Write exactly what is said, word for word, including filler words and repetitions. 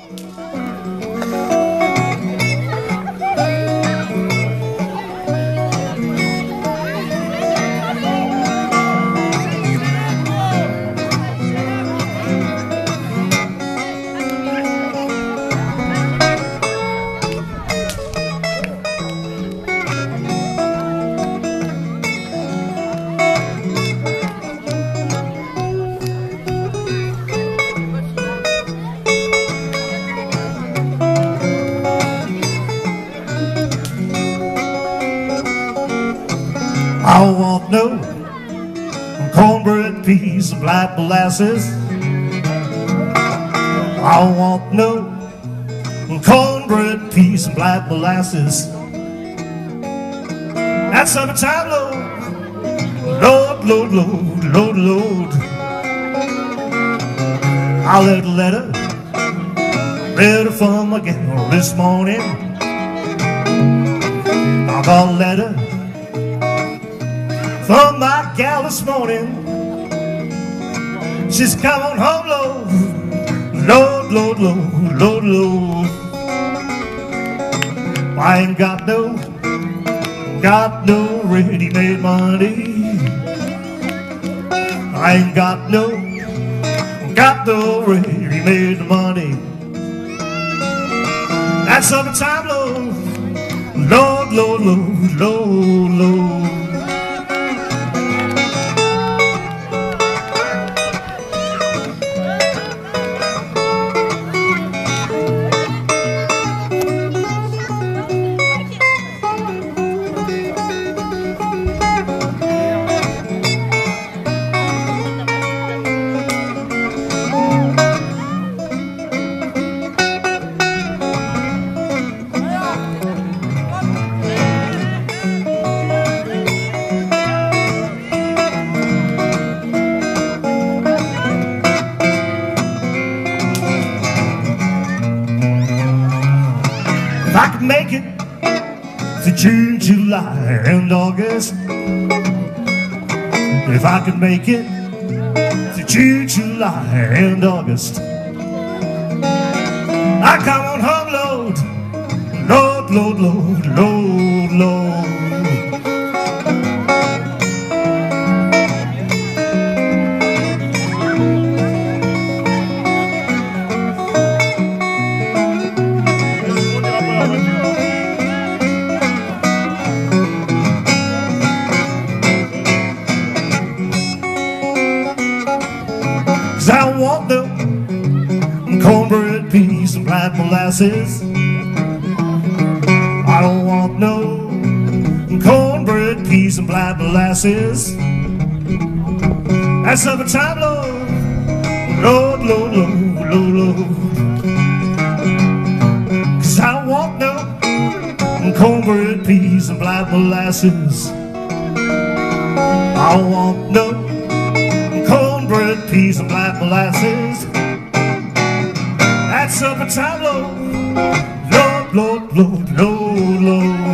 I want no cornbread, peas, and black molasses. I want no cornbread, peas, and black molasses. That's summertime, Lord, Lord, Lord, Lord, Lord, Lord. I left a letter, letter from my gal this morning. I got a letter from my gal this morning. She's come on home, Lord, Lord, Lord, Lord, Lord, Lord. I ain't got no, got no ready-made money. I ain't got no, got no ready-made money. That's summertime, Lord, Lord, Lord, Lord, Lord, Lord. If I could make it to June, July, and August, if I could make it to June, July, and August, I come on home, Lord, Lord, Lord, Lord, Lord, Lord. Cause I don't want no cornbread, peas, and black molasses. I don't want no cornbread, peas, and black molasses. That's summertime, Lord, Lord, Lord, Lord, Lord. Cause I don't want no cornbread, peas, and black molasses. I don't want no cornbread, peas, and black molasses. That's summertime, Lord, Lord, Lord, Lord, Lord, Lord.